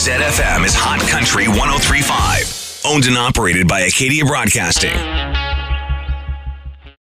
CKHZ-FM is Hot Country 103.5. Owned and operated by Acadia Broadcasting.